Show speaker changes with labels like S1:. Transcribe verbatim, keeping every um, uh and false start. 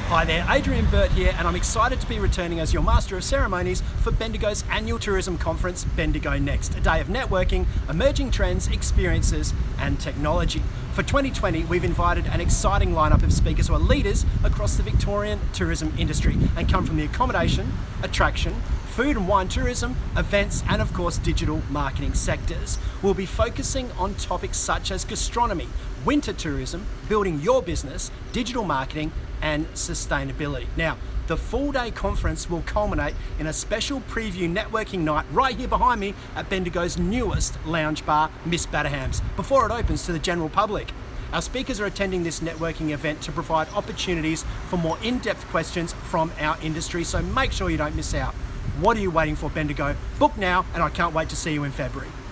S1: Hi there, Adrian Burt here, and I'm excited to be returning as your Master of Ceremonies for Bendigo's annual tourism conference, Bendigo Next, a day of networking, emerging trends, experiences and technology. For twenty twenty, we've invited an exciting lineup of speakers who are leaders across the Victorian tourism industry and come from the accommodation, attraction, food and wine tourism, events and of course digital marketing sectors. We'll be focusing on topics such as gastronomy, winter tourism, building your business, digital marketing and sustainability. Now, the full day conference will culminate in a special preview networking night right here behind me at Bendigo's newest lounge bar, Miss Batterham's, before it opens to the general public. Our speakers are attending this networking event to provide opportunities for more in-depth questions from our industry, so make sure you don't miss out. What are you waiting for, Bendigo? Book now, and I can't wait to see you in February.